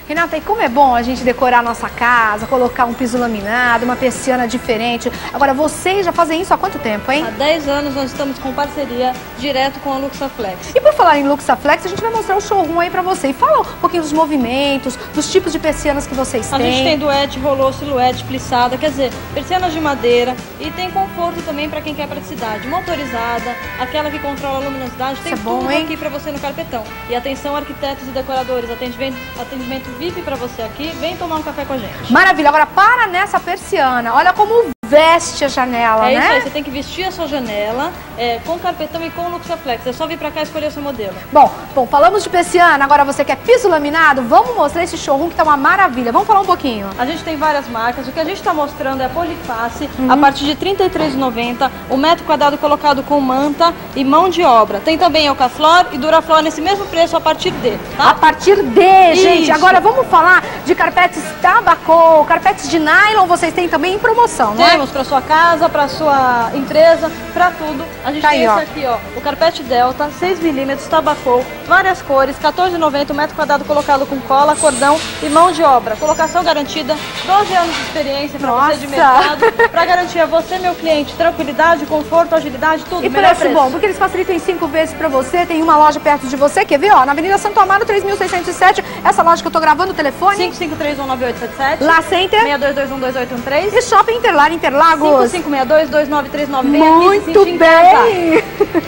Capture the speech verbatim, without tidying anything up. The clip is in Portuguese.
Renata, e como é bom a gente decorar a nossa casa, colocar um piso laminado, uma persiana diferente. Agora, vocês já fazem isso há quanto tempo, hein? Há dez anos nós estamos com parceria direto com a Luxaflex. E por falar em Luxaflex, a gente vai mostrar o showroom aí pra você. E fala um pouquinho dos movimentos, dos tipos de persianas que vocês têm. A gente tem duete, rolô, silhuete, plissada, quer dizer, persianas de madeira e tem conforto também para quem quer praticidade. Motorizada, aquela que controla a luminosidade, tem Isso é bom, tudo hein? aqui para você no carpetão. E atenção, arquitetos e decoradores, atendimento, atendimento V I P para você aqui, vem tomar um café com a gente. Maravilha, agora para nessa persiana, olha como veste a janela, é né? É isso aí, você tem que vestir a sua janela é, com carpetão e com Luxaflex, é só vir pra cá e escolher o seu modelo. Bom, bom, falamos de persiana, agora você quer piso laminado? Vamos mostrar esse showroom que tá uma maravilha, vamos falar um pouquinho. A gente tem várias marcas, o que a gente tá mostrando é a Poliface, uhum. a partir de trinta e três reais e noventa centavos, o metro quadrado colocado com manta e mão de obra. Tem também Eucaflor e Duraflor nesse mesmo preço a partir de, tá? A partir de, gente. Isso. Agora vamos falar de carpetes Tabacô, carpetes de nylon, vocês têm também em promoção, não é? Temos para sua casa, para sua empresa, para tudo. A gente tá tem aí, esse ó. aqui, ó, o carpete Delta, seis milímetros, Tabacô, várias cores, quatorze reais e noventa centavos, metro quadrado colocado com cola, cordão e mão de obra. Colocação garantida, doze anos de experiência para você de mercado, para garantir a você, meu cliente, tranquilidade, conforto, agilidade, tudo. E melhor preço, preço bom, porque eles facilitam em cinco vezes para você, tem uma loja perto de você, quer ver, ó, na Avenida Santo Amaro, três mil seiscentos e sete, essa loja que eu tô gravando, o telefone? cinco cinco três um nove oito sete sete. La Center. seis dois dois um dois oito um três. E Shopping Interlar, Interlagos. cinco cinco seis dois dois nove três nove. Muito bem!